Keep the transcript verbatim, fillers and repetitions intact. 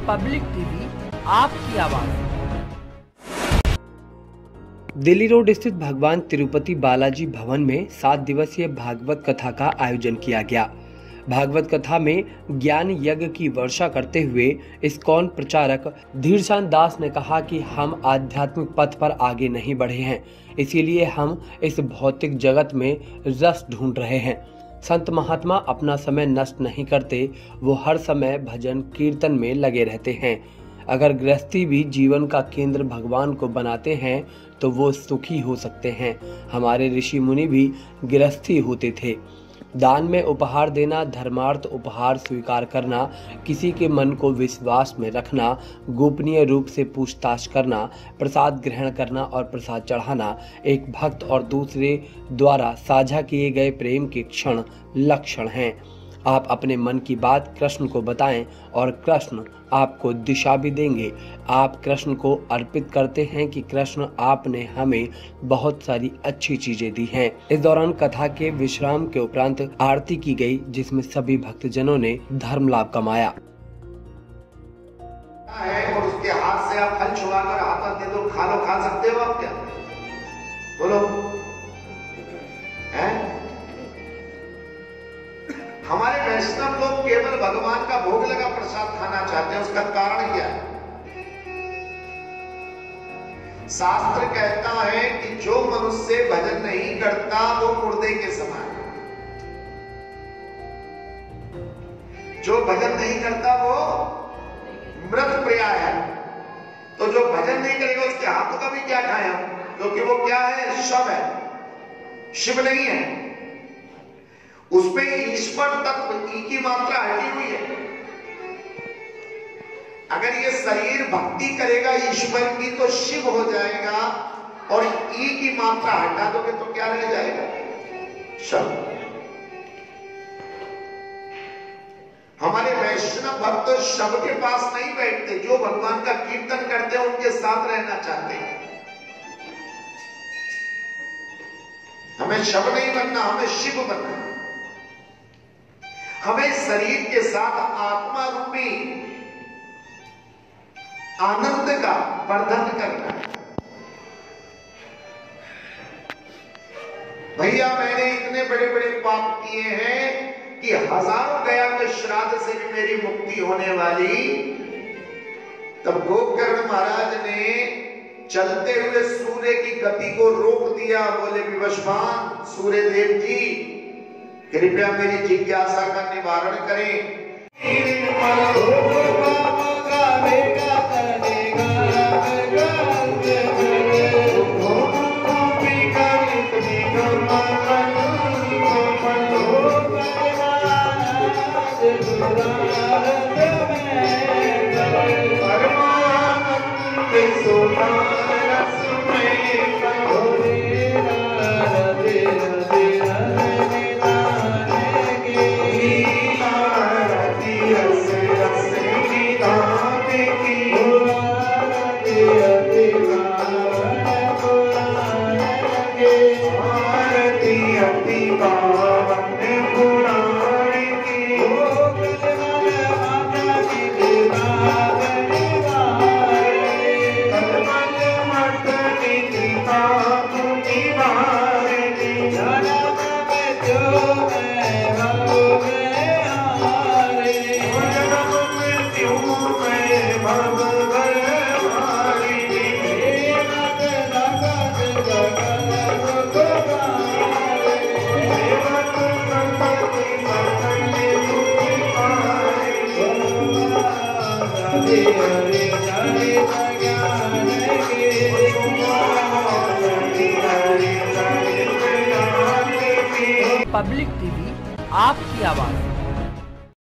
Public TV, आपकी आवाज। Delhi road स्थित भगवान तिरुपति बालाजी भवन में सात दिवसीय भागवत कथा का आयोजन किया गया। भागवत कथा में ज्ञान यज्ञ की वर्षा करते हुए इस्कॉन प्रचारक धीरचांद दास ने कहा कि हम आध्यात्मिक पथ पर आगे नहीं बढ़े हैं, इसीलिए हम इस भौतिक जगत में रस ढूंढ रहे हैं। संत महात्मा अपना समय नष्ट नहीं करते, वो हर समय भजन कीर्तन में लगे रहते हैं। अगर गृहस्थी भी जीवन का केंद्र भगवान को बनाते हैं तो वो सुखी हो सकते हैं। हमारे ऋषि मुनि भी गृहस्थी होते थे। दान में उपहार देना, धर्मार्थ उपहार स्वीकार करना, किसी के मन को विश्वास में रखना, गोपनीय रूप से पूछताछ करना, प्रसाद ग्रहण करना और प्रसाद चढ़ाना एक भक्त और दूसरे द्वारा साझा किए गए प्रेम के क्षण लक्षण हैं। आप अपने मन की बात कृष्ण को बताएं और कृष्ण आपको दिशा भी देंगे। आप कृष्ण को अर्पित करते हैं कि कृष्ण आपने हमें बहुत सारी अच्छी चीजें दी हैं। इस दौरान कथा के विश्राम के उपरांत आरती की गई, जिसमें सभी भक्तजनों ने धर्म लाभ कमाया। और उसके हाथ से आप फल छुड़ाकर हाथ दे दो, खा लो, खा सकते हो आप क्या? बोलो हैं? हमारे वैष्णव लोग केवल भगवान का भोग लगा प्रसाद खाना चाहते हैं। उसका कारण क्या है? शास्त्र कहता है कि जो मनुष्य भजन नहीं करता वो मुर्दे के समान है। जो भजन नहीं करता वो मृत प्रियाय है। तो जो भजन नहीं करेगा उसके हाथों का भी क्या खाएं हम? क्योंकि वो क्या है? शव है, शिव नहीं है। उसमें ईश्वर तत्व ई की मात्रा हटी हुई है। अगर ये शरीर भक्ति करेगा ईश्वर की तो शिव हो जाएगा, और ई की मात्रा हटा दोगे तो क्या रह जाएगा? शव। हमारे वैष्णव भक्त शव के पास नहीं बैठते, जो भगवान का कीर्तन करते हैं उनके साथ रहना चाहते हैं। हमें शव नहीं बनना, हमें शिव बनना है। हमें शरीर के साथ आत्मा रूपी आनंद का वर्धन करना है। भैया मैंने इतने बड़े बड़े पाप किए हैं कि हजारों गया में श्राद्ध से भी मेरी मुक्ति होने वाली। तब गोकर्ण महाराज ने चलते हुए सूर्य की गति को रोक दिया। बोले विवस्वान सूर्य देव जी, कृपया मेरी जिज्ञासा का निवारण करें। पब्लिक टीवी, आपकी आवाज।